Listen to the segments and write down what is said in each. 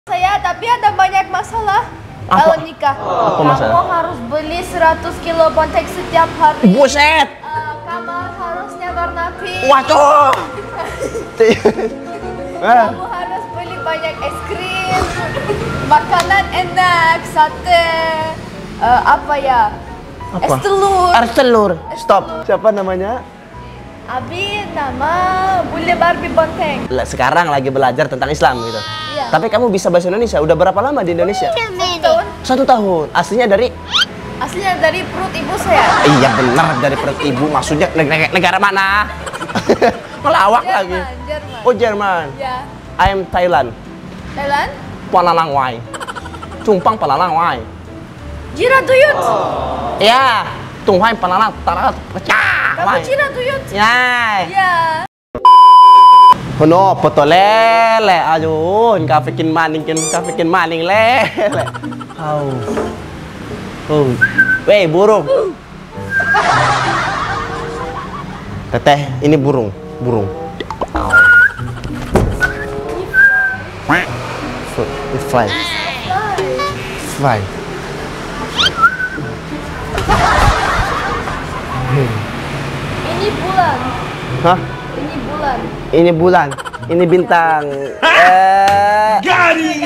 Saya, tapi ada banyak masalah. Kalau nikah, Apa masalah? kamu harus beli 100 kilo bonteng setiap hari. Buset! Kamar harusnya warna pink. Waduh! Kamu harus beli banyak es krim, makanan enak, sate, apa ya? Apa? Es telur. Es telur. Stop. Siapa namanya? Abi, nama Bule Barbie Bonteng. Sekarang lagi belajar tentang Islam gitu. Iya. Tapi kamu bisa bahasa Indonesia. Udah berapa lama di Indonesia? 1 tahun. Aslinya dari? Aslinya dari perut ibu saya. Iya benar, dari perut ibu. Maksudnya negara mana? Melawak lagi. Jerman. Oh Jerman. Ya. I am Thailand. Thailand? Palalang Wai. Cumpang Palalang Wai. Jira Duyut. Ya. Tunghai Palalang Tarat Pecah. Kamu Jira Duyut. Ya. Ya. Hono foto lele. Aduh, kafikin maning lele. Oh. Weh, burung. Teteh, ini burung. Fly. Ini bulan. Hah? Ini bulan. Ini bulan. Ini bintang. Got it!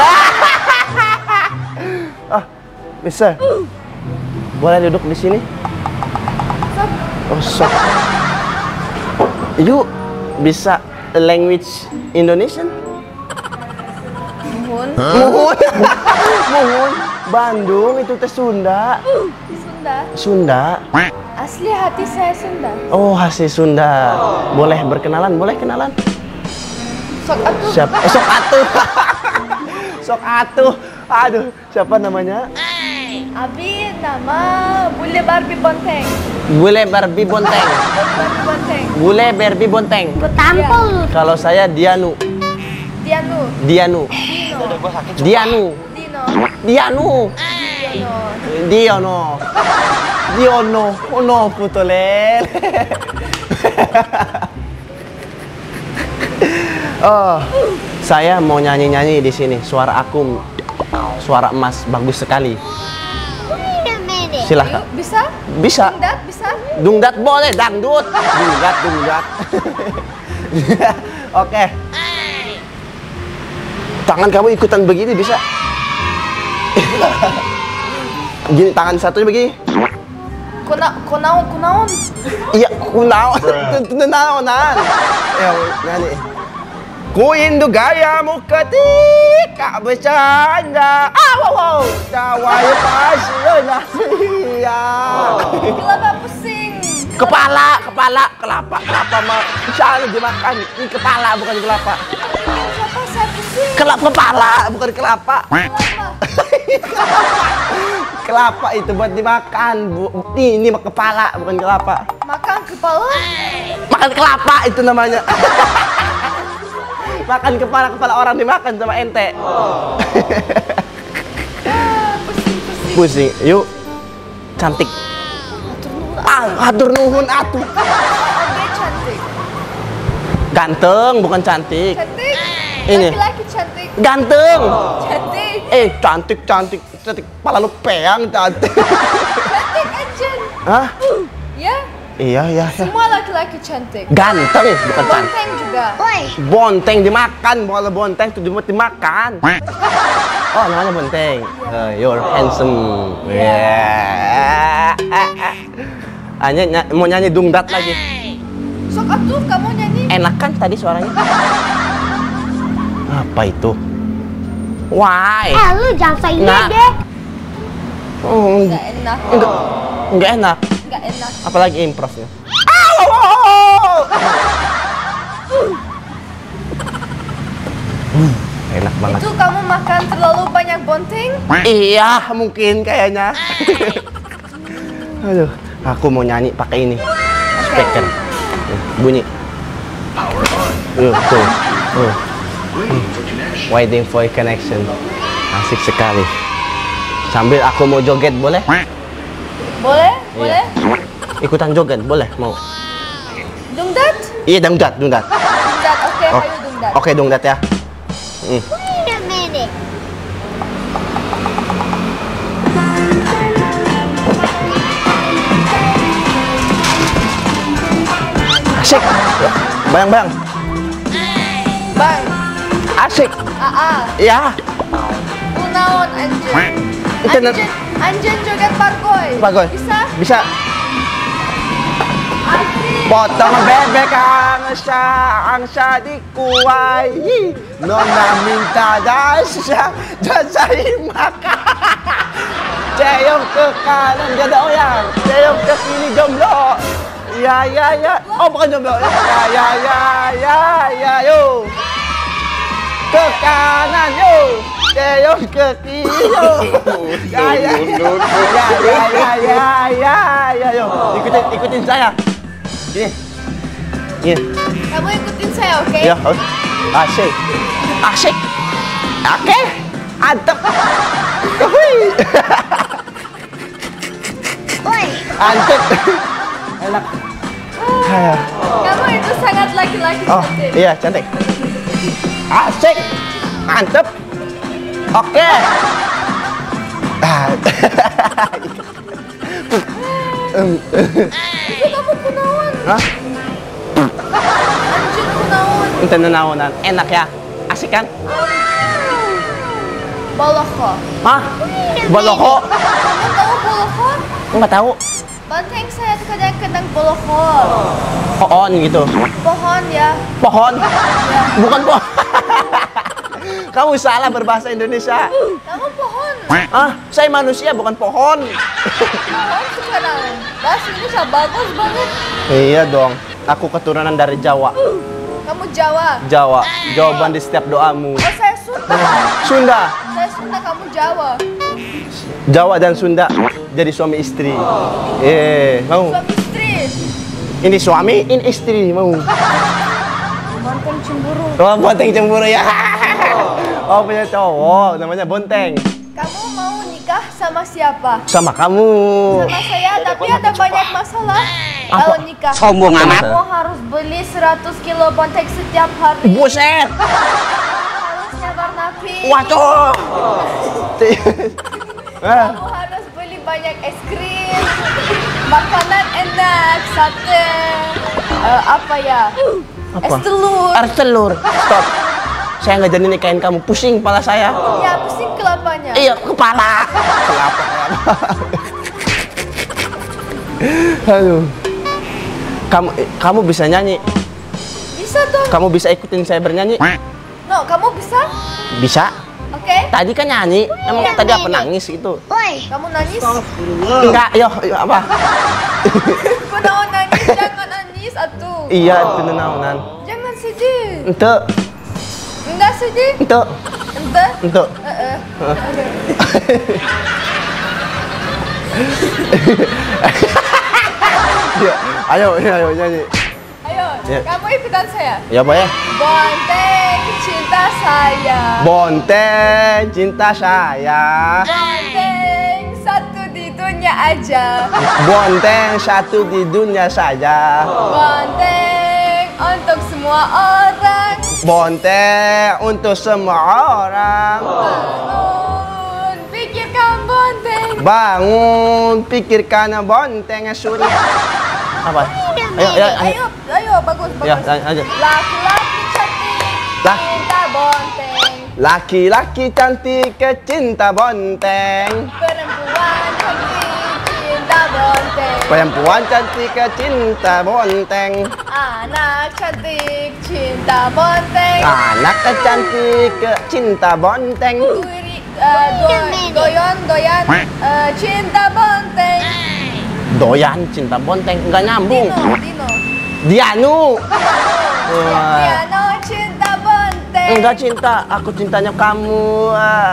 Bisa. Boleh duduk di sini? Oh, sok. You bisa language Indonesian? Muhun. Muhun. Bandung itu teh Sunda. Sunda. Sunda. Asli hati saya Sunda. Oh, asli Sunda. Boleh berkenalan? Boleh kenalan? Sok atuh. Siapa? Sok atuh. Sok atuh. Aduh, siapa namanya? Abi, nama Bule Barbie Bonteng. Bule Barbie Bonteng. Bule Barbie Bonteng. Bule Barbie Bonteng. Betampol. Kalau saya Dianu. Dianu. Dianu. Dianu. Dino. Dianu. Dino. Diono. Oh no, puto lele. Oh, saya mau nyanyi-nyanyi di sini. Suara aku, suara emas bagus sekali. Silahkan. Ayo, bisa? Bisa. Dungdat bisa? Dungdat boleh, dangdut. Dungdat. Oke. Tangan kamu ikutan begini bisa? Gini, tangan satunya begini. Kunaon. Iya, kunaon. Kunaonan. Ya, nyanyi. Ku indu gayamu ketika bercanda. Wow. Cawaya pasien ya. Kelapa pusing. Kelapa mah. Misalnya dimakan. Ini kepala bukan kelapa. Kelapa saya pusing. Kepala bukan kelapa. Kelapa itu buat dimakan, Bu. Ini mah kepala bukan kelapa. Makan kepala. Makan kelapa itu namanya. Makan kepala orang dimakan sama ente. Pusing. Yuk. Cantik. Hatur nuhun atuh. Oke, cantik. Ganteng bukan cantik. Cantik. Ini. Laki-laki cantik. Ganteng. Cantik. Cantik. Kepala lu peang cantik. Cantik aja. Hah? Ya. Iya. Semua laki-laki cantik. Ganteng bukan cantik. Bonteng juga. Bonteng dimakan, bukan bonteng itu dimakan. Oh, namanya bonteng. You're handsome. Yeah. Mau nyanyi dungdat lagi. Sok atuh kamu nyanyi. Enak kan tadi suaranya? Apa itu? Why? Lu jangan saya Nah. deh. Enggak enak. Enggak enak. Enggak enak. Apalagi improvnya. Enak banget. Itu kamu makan terlalu banyak bonteng? Iya, mungkin kayaknya. Aduh, aku mau nyanyi pakai ini. Speaker. Bunyi. Tuh. Waiting for a connection. Asik sekali. Sambil aku mau joget, boleh? Boleh? Iya. Ikutan joget, boleh? Mau? Dungdat? Iya, dungdat. Dungdat, oke, Oh, ayo dungdat. Oke, dungdat ya. Wait a minute. Asik. Bayang-bayang. Bang. Asik. Ya. Kunaon anjen. Anjen joget parkoy. Parkoy. Bisa? Bisa. Asik. Potong bebek angsa dikuai. Nona minta dasya jasai makan. Ceyong ke kanan gada oyang. Ceyong ke kiri jomblo. Ya. Oh bukan jomblo. Ya, yo. Ke kanan yo. Ceyong ke kiri yo. Ya, yo. Ikutin saya. Gini. Kamu ikutin saya, oke? Ya, asik. Oke. Antep. Antep. Enak. Kamu itu sangat laki-laki Oh, cantik. iya cantik. Asik. Mantep. Oke. Itu kamu kunaon? Hah? Anjen kunaon? Ente naonan. Enak ya? Asik kan? Boloko. Hah? Boloko? Kamu tahu boloko? Enggak tahu. Banteng saya kadang-kadang boloko. Pohon gitu. Pohon ya. Pohon? Bukan pohon. Kamu salah berbahasa Indonesia. Kamu pohon. Saya manusia bukan pohon. Pohon sekarang. Bahasa Indonesia bagus banget. Iya dong. Aku keturunan dari Jawa. Kamu Jawa. Jawa. Jawaban di setiap doamu. Oh, saya Sunda. Sunda. Saya Sunda, kamu Jawa. Jawa dan Sunda jadi suami istri. Mau? Suami istri. Ini suami, ini istri. Mau? Banteng cemburu. Oh, Bonteng cemburu ya. Oh, punya cowok namanya Bonteng. Kamu mau nikah sama siapa? Sama kamu. Sama saya, tapi ada banyak masalah. Apa? Kalau nikah, Sombong amat. kamu harus beli 100 kilo bonteng setiap hari. Buset. Harus nyabar napi. Wacoh. Kamu harus beli banyak es krim, makanan enak, sate, apa ya? Apa? Es telur. Air telur. Stop. Saya nggak jadi nikahin kamu. Pusing kepala saya. Ya, pusing kelapanya. Iya, kepala. Kelapa. Aduh. Kamu bisa nyanyi? Bisa dong. Kamu bisa ikutin saya bernyanyi? No, kamu bisa? Bisa. Oke. Tadi kan nyanyi. Emang tadi apa nangis gitu? Kamu nangis? Enggak, yo apa? Kau nangis, jangan nangis atuh. Iya, itu nenaunan. Jangan sedih. Ente, Enggak sedih. ente, Ente. ente. Ya, ayo nyanyi. Ayo, Ya. kamu ikutan saya. Ya, Pak ya. Bonteng cinta saya. Bonteng cinta saya. Bonteng satu di dunia aja. Bonteng satu di dunia saja. Bonteng untuk semua orang. Bonteng untuk semua orang. Bangun, pikirkan bonteng. Bangun, pikirkan bonteng surya. Apa? Ayo, bagus. Ya, lanjut. Laki-laki cantik, Lah. cinta bonteng. Laki-laki cantik cinta bonteng. Perempuan cantik, cinta bonteng. Perempuan cantik cinta bonteng. Anak cantik, cinta bonteng. Anak cantik cinta bonteng. Doyan, cinta bonteng. Doyan cinta bonteng nggak nyambung. Dino. Dianu. Diano, cinta bonteng. Enggak cinta, aku cintanya kamu.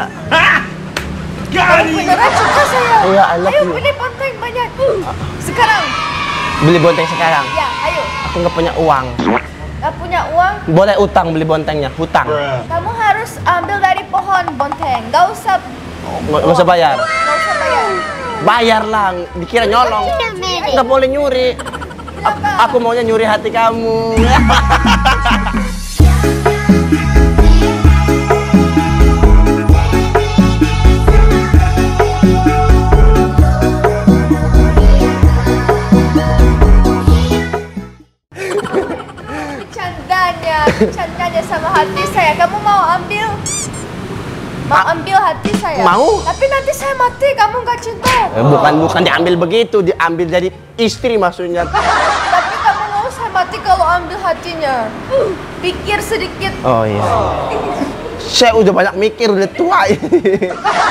Kamu beneran cinta saya. Iya, I love Ayo you. beli bonteng banyak. Sekarang. Beli bonteng sekarang. Ya, ayo. Aku nggak punya uang. Gak punya uang? Boleh utang beli bontengnya, hutang. Kamu harus ambil dari pohon bonteng. Gak usah. Nggak usah bayar. Gak usah bayar. Bayar lah, dikira nyolong. Nggak boleh nyuri. Aku maunya nyuri hati kamu. Mau ambil hati saya? Mau. Tapi nanti saya mati, kamu nggak cinta. Bukan diambil begitu, diambil jadi istri maksudnya. Tapi kamu mau saya mati kalau ambil hatinya. Pikir sedikit. Oh iya. Saya udah banyak mikir, udah tua ini.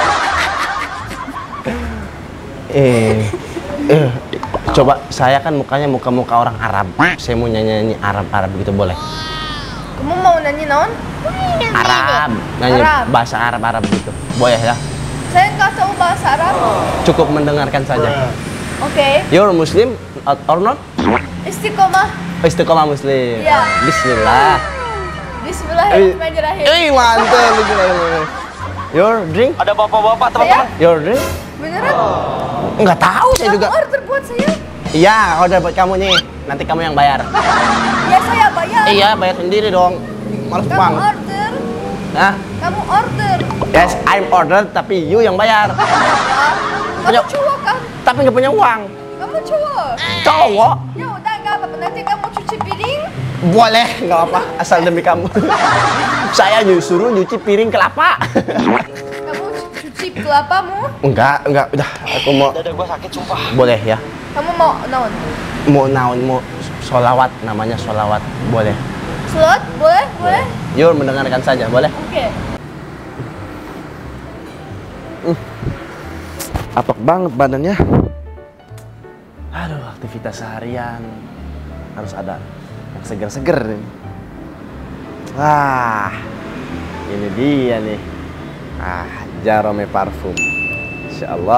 Coba, saya kan mukanya muka orang Arab. Saya mau nyanyi Arab gitu, boleh? Kamu mau nyanyi naon? Arab, nyanyi Arab. bahasa Arab gitu, boleh ya? Saya nggak tahu bahasa Arab. Cukup mendengarkan saja. Oke. You're Muslim or not? Istiqomah. Istiqomah Muslim. Iya. Bismillah. Bismillahirrahmanirrahim. Mantap. Bismillahirrahmanirrahim. Your drink? Ada bapak-bapak teman-teman. Your drink? Beneran? Enggak tahu saya Kamu juga. order buat saya? Iya, order buat kamu nih. Nanti kamu yang bayar. Ya saya bayar. Iya, bayar sendiri dong. Males Kamu banget. order. Hah? Kamu order. Yes, I'm order tapi you yang bayar. Kamu Punya- cowok kan? Tapi nggak punya uang. Kamu cowok. Cowok? Ya udah nggak apa-apa. Nanti kamu cuci piring. Boleh, nggak apa, asal demi kamu. Saya suruh nyuci piring kelapa. Kamu cuci kelapamu. Enggak, udah. Aku mau. Dada gua sakit sumpah. Boleh ya? Kamu mau naon? Mau sholawat, namanya sholawat. Boleh. Slot? Boleh? Boleh? Yur, mendengarkan saja, boleh? Oke. Apek banget badannya. Aduh, aktivitas seharian harus ada yang seger-seger nih. Wah, ini dia nih. Jarome parfum. Insya Allah.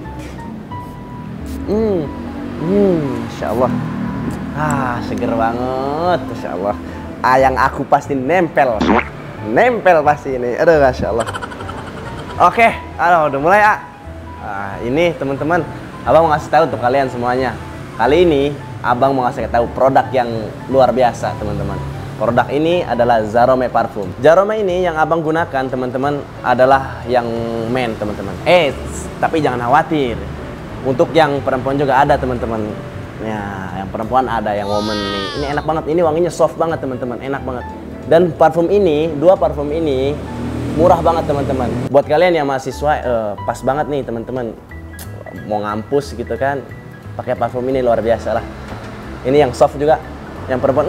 Insya Allah. Seger banget. Insya Allah. Yang aku pasti nempel pasti ini. Aduh, Masya Allah. Oke, udah mulai ini teman-teman, abang mau ngasih tahu untuk kalian semuanya. Kali ini abang mau ngasih tahu produk yang luar biasa teman-teman. Produk ini adalah Zarome parfum. Zarome ini yang abang gunakan teman-teman adalah yang men teman-teman. Tapi jangan khawatir. Untuk yang perempuan juga ada teman-teman. Ya, yang perempuan ada, yang woman nih. Ini enak banget, ini wanginya soft banget teman-teman, enak banget. Dan parfum ini, dua parfum ini murah banget teman-teman. Buat kalian yang mahasiswa, pas banget nih teman-teman. Mau ngampus gitu kan, pakai parfum ini luar biasa lah. Ini yang soft juga, yang perempuan.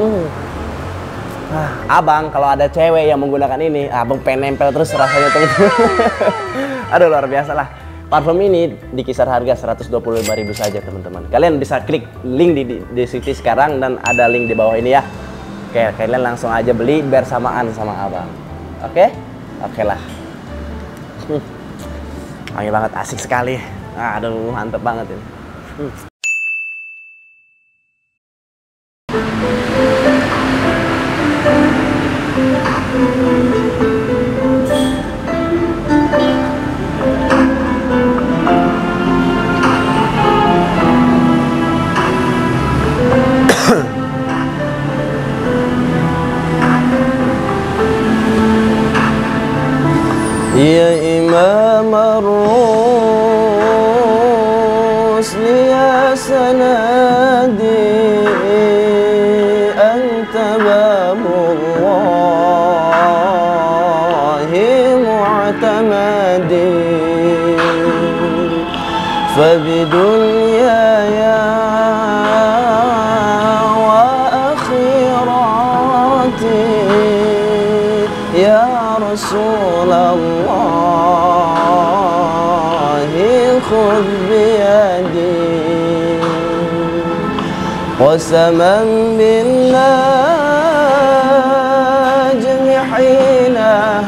Abang kalau ada cewek yang menggunakan ini, abang pengen nempel terus rasanya teman-teman. Aduh, luar biasa lah. Parfum ini di kisar harga 125.000 saja teman-teman. Kalian bisa klik link di deskripsi sekarang dan ada link di bawah ini ya. Oke, kalian langsung aja beli biar samaan sama abang. Oke? Oke lah. Wangi banget, asik sekali. Aduh, mantep banget ini. Ya Imam ar-Rusli ya sanadi anta babullahi mu'tamadi fabidunyaya wa akhirati ya Rasulullah خذ بيدي قسما بالنجم حين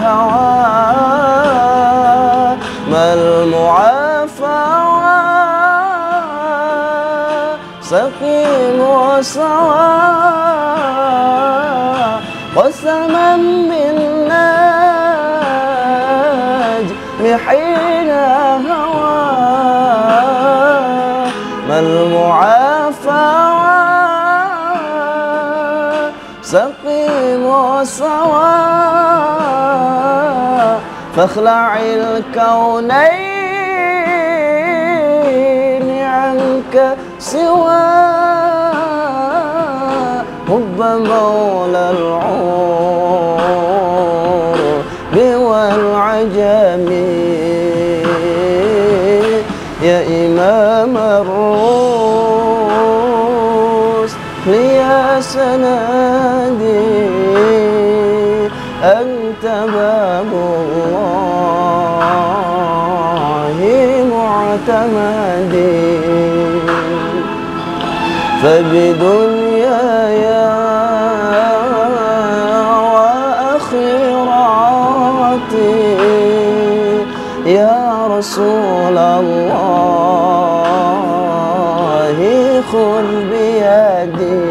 هوى ما المعافى سقيم وصوى قسما بالنجم حين هوى المعافى سقيم وصوى فاخلع الكونين عنك سوى حب مولى العور والعين العجم يا إمام الرسل يا سندي أنت باب الله معتمدي فبدنياي وآخرتي يا رسول الله خذ بيدي.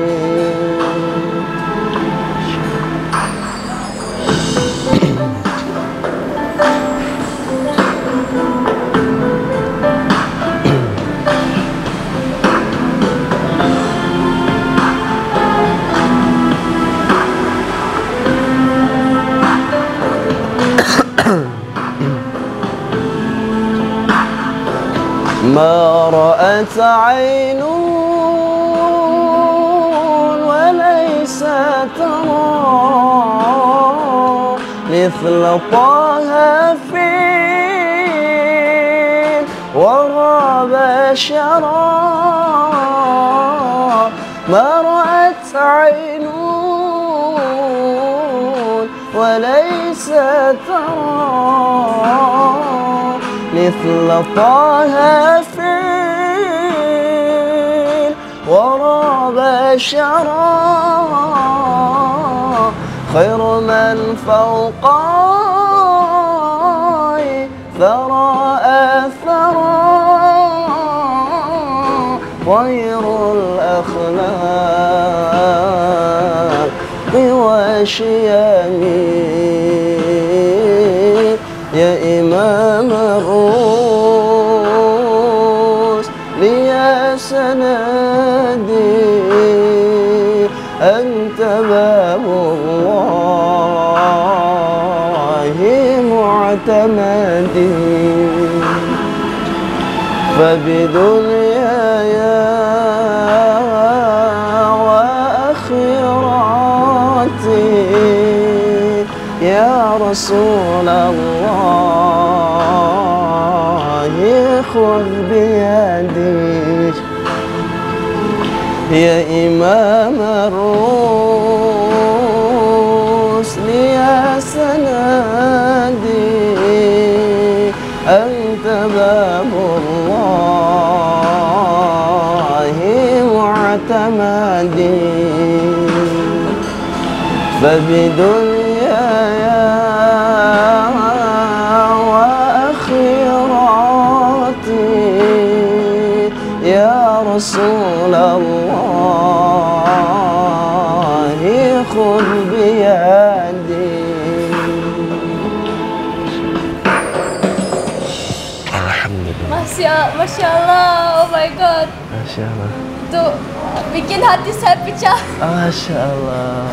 ما رأت عين وليس ترى مثل طه في ورى بشرا. ما رأت عين وليس ترى مثل طه في ورى بشرا خير من فوق ثرى أثرى غير الأخلاق والشيم يا إمام الرسل يا سندي أنت باب الله معتمدي فبدنياي وآخرتي يا رسول الله خذ بيدي يا إمام الرسل يا سندي أنت باب الله معتمدي فبدنياي وآخرتي يا رسول الله خذ بيدي. Alhamdulillah. Masya Allah, oh my god. Masya Allah. Itu bikin hati saya pecah. Masya Allah.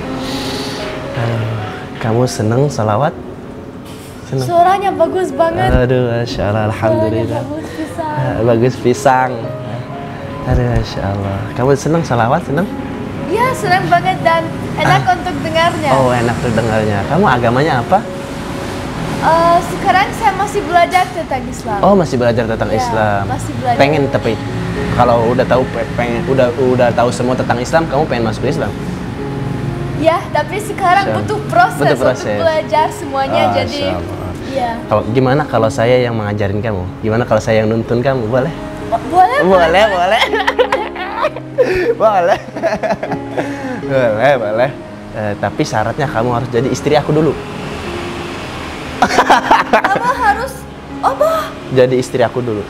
Kamu senang salawat? Senang? Suaranya bagus banget. Aduh, Masya Allah, Alhamdulillah. Bagus pisang. Bagus pisang. Aduh, Masya Allah. Kamu senang salawat? Senang? Ya, senang banget dan enak untuk dengarnya. Oh, enak tuh dengarnya. Kamu agamanya apa? Sekarang saya masih belajar tentang Islam. Oh, masih belajar tentang Ya, Islam. masih belajar. Pengen tapi kalau udah tahu udah tahu semua tentang Islam, kamu pengen masuk Islam? Ya, tapi sekarang butuh proses untuk belajar semuanya. Jadi, ya. Kalau gimana kalau saya yang mengajarin kamu? Gimana kalau saya yang nuntun kamu? Boleh? Boleh. Boleh. Boleh. Boleh. Tapi syaratnya kamu harus jadi istri aku dulu. Apa harus? Apa? Jadi istri aku dulu.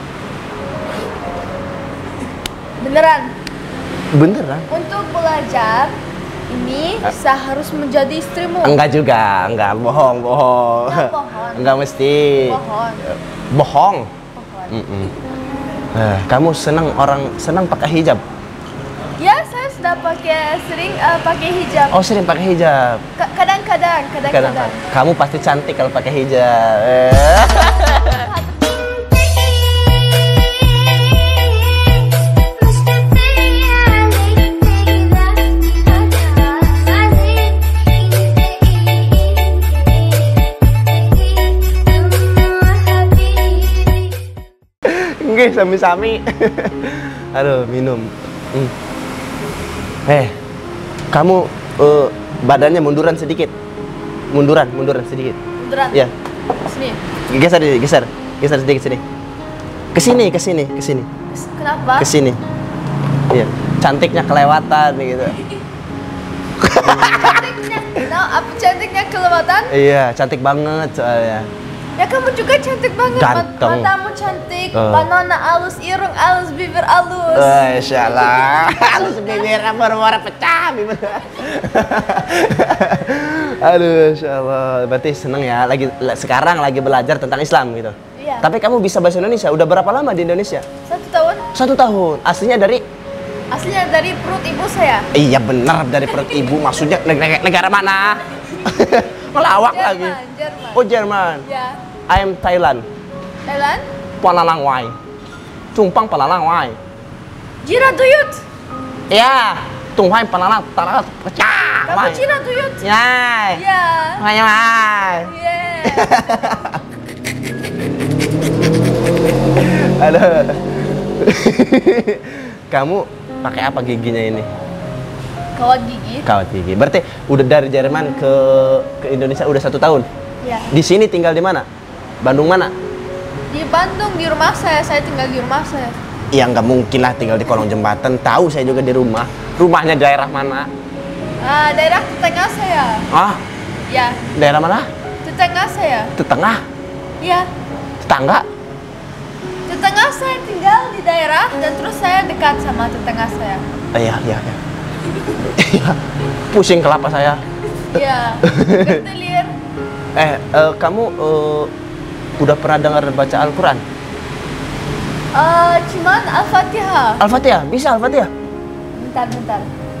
Beneran? Beneran? Untuk belajar ini saya harus menjadi istrimu. Enggak juga, enggak, bohong. Enggak bohong. Enggak mesti. Bohong. Kamu senang pakai hijab? Ya, saya sudah sering pakai hijab. Oh, sering pakai hijab. Kadang-kadang. Kamu pasti cantik kalau pakai hijab. Sami-sami. Aduh, minum. Kamu badannya munduran sedikit. Munduran sedikit. Munduran. Iya. Sini. Geser sedikit sini. Kesini. Kenapa? Kesini. Iya. Cantiknya kelewatan gitu. Cantiknya. Nah, apa cantiknya kelewatan? Iya, cantik banget soalnya. Ya kamu juga cantik banget. Ganteng. Matamu cantik, banana halus, irung halus, bibir halus. Insyaallah. Halus bibir warna pecah bibir. Aduh, insyaallah. Berarti seneng ya sekarang lagi belajar tentang Islam gitu. Iya. Tapi kamu bisa bahasa Indonesia. Udah berapa lama di Indonesia? 1 tahun. 1 tahun. Aslinya dari Perut ibu saya. Iya benar dari perut ibu. Maksudnya negara mana? Melawak lagi. Jerman. Oh Jerman. Ya. I am Thailand. Thailand? Palalang Wai. Cumpang Palalang Wai. Jira Duyut. Ya. Tunghai Palalang Tarat pecah. Kamu Jira Duyut. Ya. Ya. Wai wai. Yeah. Halo. Kamu pakai apa giginya ini? Kawat gigi. Kawat gigi. Berarti udah dari Jerman ke Indonesia udah 1 tahun. Ya. Di sini tinggal di mana? Bandung mana? Di Bandung, di rumah saya tinggal di rumah saya. Ya nggak mungkin lah tinggal di kolong jembatan. Tahu saya juga di rumah. Rumahnya daerah mana? Daerah tetangga saya. Ah, Ya, daerah mana? tetangga saya. Tetengah, Ya, tetangga. tetangga saya tinggal di daerah dan terus saya dekat sama tetangga saya. Iya. Iya. Pusing kelapa saya. Iya, bertelir. Kamu udah pernah dengar baca Al-Quran? Cuman Al-Fatihah. Al-Fatihah, bisa Al-Fatihah? Bentar.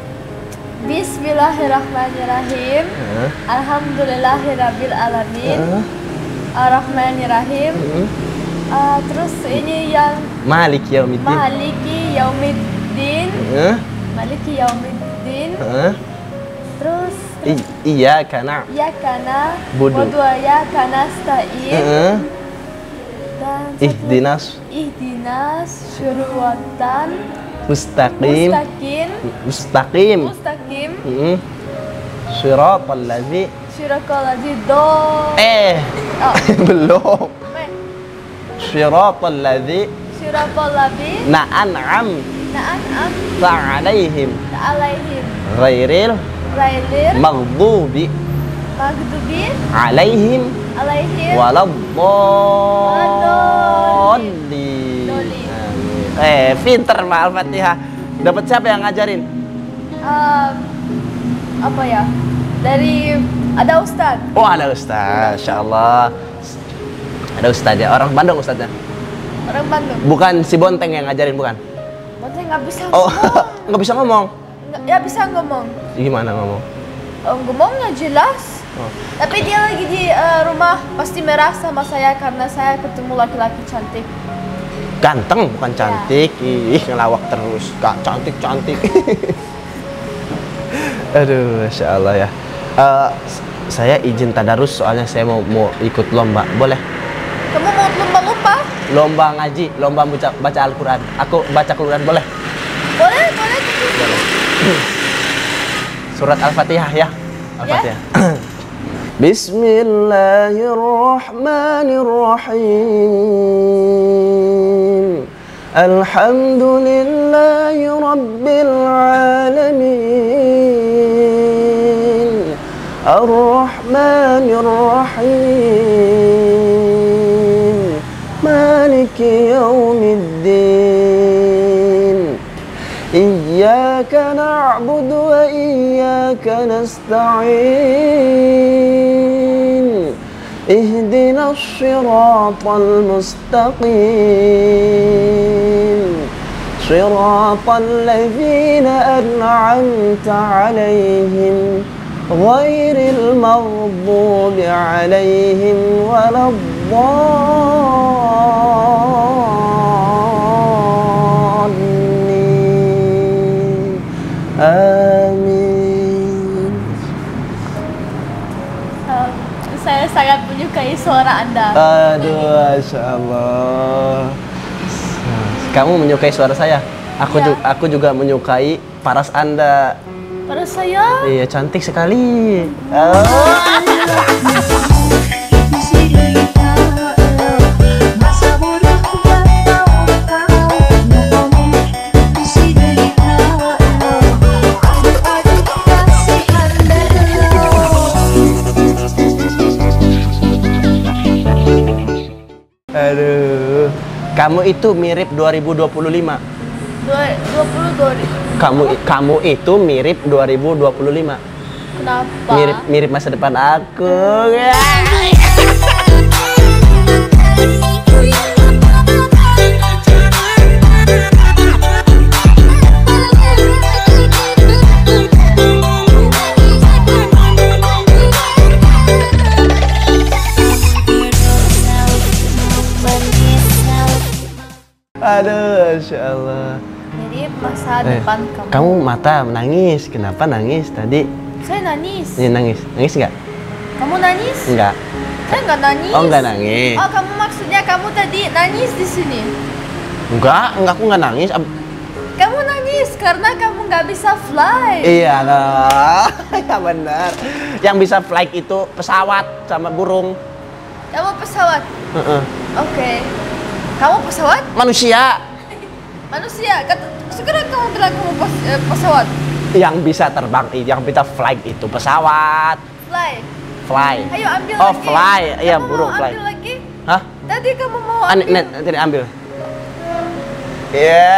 Bismillahirrahmanirrahim. Alhamdulillahirabbil alamin. Ar-Rahmanirrahim. Terus ini yang Malik Yaumiddin. Maliki Yaumiddin. Maliki Yaumiddin. Terus Iya karena Bodo ya kana stain. Dan ihdinas syurwatan mustaqim. mustaqim Shiratal ladzi do. Belum. Shiratal ladzi na'an'am alaihim ghairil maghdubi alaihim waladdallin. Pinter Mbak Al-Fatihah. Dapat siapa yang ngajarin? Apa ya? Ada Ustad. Oh, ada Ustaz. Insyaallah. Ada Ustaz ya. Orang Bandung Ustaznya. Orang Bandung. Bukan si Bonteng yang ngajarin, bukan? Bonteng nggak bisa Oh, ngomong. nggak bisa ngomong. Ya bisa ngomong. Gimana ngomong? Ngomongnya jelas. Tapi dia lagi di rumah pasti merah sama saya karena saya ketemu laki-laki cantik. Ganteng bukan cantik. Ih, ngelawak terus. Kak, cantik. Aduh, Masya Allah ya. Saya izin tadarus soalnya saya mau ikut lomba. Boleh? Kamu mau lomba? Lomba ngaji, lomba baca Al-Quran. Aku baca Al-Quran boleh? Boleh. Surat Al-Fatihah ya. Al-Fatihah. Bismillahirrahmanirrahim. Alhamdulillahi rabbil alamin. Ar-Rahmanir Rahim. Maliki yaumiddin. Iyyaka na'budu wa iyyaka nasta'in. Ihdinas siratal mustaqim. Siratal ladzina an'amta 'alaihim ghairil maghdubi 'alaihim waladdallin. Amin. Saya sangat menyukai suara Anda. Aduh, Masya Allah. Kamu menyukai suara saya? Iya. Aku juga menyukai paras Anda. Pada saya. Iya, cantik sekali. Oh. Aduh, kamu itu mirip 2025. 22. Kamu itu mirip 2025. Kenapa? Mirip masa depan aku. Aduh, Masya Allah. Jadi masa depan kamu. Kamu mata menangis. Kenapa nangis tadi? Saya nangis. Ini nangis. Nangis nggak? Kamu nangis? Enggak. Saya nggak nangis. Oh, nggak nangis. Oh, kamu maksudnya kamu tadi nangis di sini? Enggak, aku nggak nangis. Kamu nangis karena kamu nggak bisa fly. Iya lah, ya benar. Yang bisa flight itu pesawat sama burung. Kamu pesawat. Heeh. Oke. Kamu pesawat? Manusia Manusia. Sekarang kamu bilang kamu pesawat. yang bisa terbang, yang bisa flight itu pesawat. Fly. Fly. Ayo ambil Oh, lagi. fly. Iya, Kamu burung mau fly. ambil lagi? Hah? Tadi kamu mau ambil. Nanti ambil. Iya.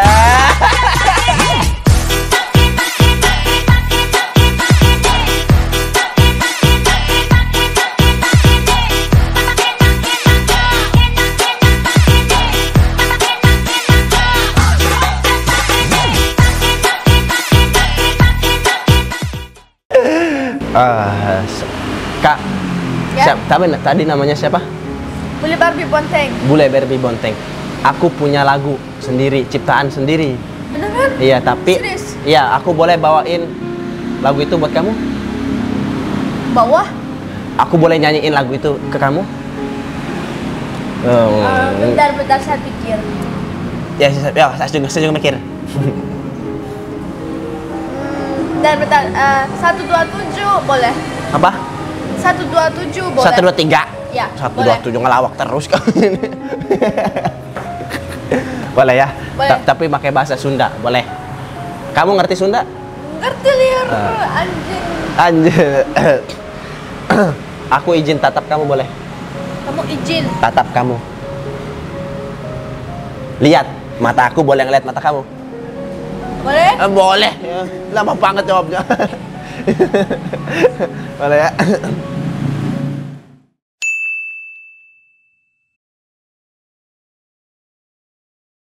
Kak, Ya? tadi namanya siapa? Beli Barbie Bonteng. Bule Barbie Bonteng. Aku punya lagu sendiri, ciptaan sendiri. Beneran? Iya, tapi Serius? iya, aku boleh bawain lagu itu buat kamu? Bawah? Aku boleh nyanyiin lagu itu ke kamu? Bentar saya pikir. Ya, saya juga mikir. Bentar. 127 boleh. Apa? 127 boleh. 123. Ya, 127 ngelawak terus kamu ini. Boleh ya? Boleh. Tapi pakai bahasa Sunda, boleh. Kamu ngerti Sunda? Ngerti liar anjing. Anjir. Aku izin tatap kamu, boleh? Kamu izin. Tatap kamu. Lihat, mata aku boleh ngeliat mata kamu? Boleh? Boleh. Ya, lama banget jawabnya. Boleh ya?